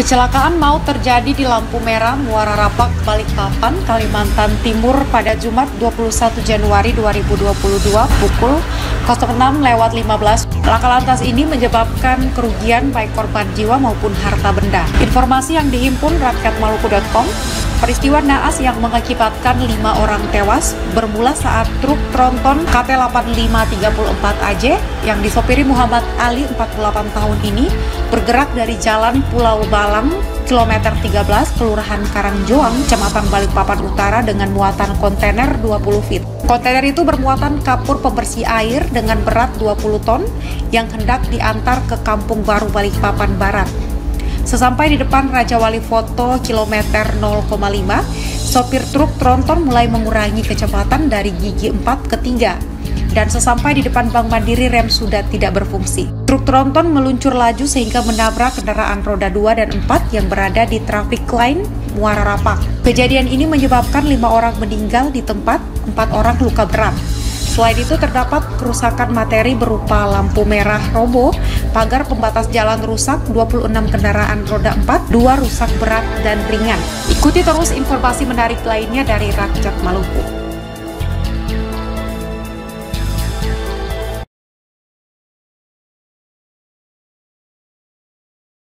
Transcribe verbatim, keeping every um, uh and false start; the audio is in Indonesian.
Kecelakaan maut terjadi di lampu merah Muara Rapak, Balikpapan, Kalimantan Timur pada Jumat dua puluh satu Januari dua ribu dua puluh dua pukul nol enam lewat lima belas. Laka lantas ini menyebabkan kerugian baik korban jiwa maupun harta benda. Informasi yang dihimpun rakyat maluku titik com, peristiwa naas yang mengakibatkan lima orang tewas bermula saat truk tronton K T delapan lima tiga empat A J yang disopiri Muhammad Ali empat puluh delapan tahun ini bergerak dari Jalan Pulau Balang, kilometer tiga belas, Kelurahan Karangjoang, Kecamatan Balikpapan Utara dengan muatan kontainer dua puluh feet. Kontainer itu bermuatan kapur pembersih air dengan berat dua puluh ton yang hendak diantar ke Kampung Baru Balikpapan Barat. Sesampai di depan Raja Wali Foto kilometer nol koma lima, sopir truk tronton mulai mengurangi kecepatan dari gigi empat ke tiga. Dan sesampai di depan Bank Mandiri, rem sudah tidak berfungsi. Truk tronton meluncur laju sehingga menabrak kendaraan roda dua dan empat yang berada di traffic line Muara Rapak. Kejadian ini menyebabkan lima orang meninggal di tempat, empat orang luka berat. Selain itu terdapat kerusakan materi berupa lampu merah roboh, pagar pembatas jalan rusak, dua puluh enam kendaraan roda empat, dua rusak berat dan ringan. Ikuti terus informasi menarik lainnya dari Rakyat Maluku.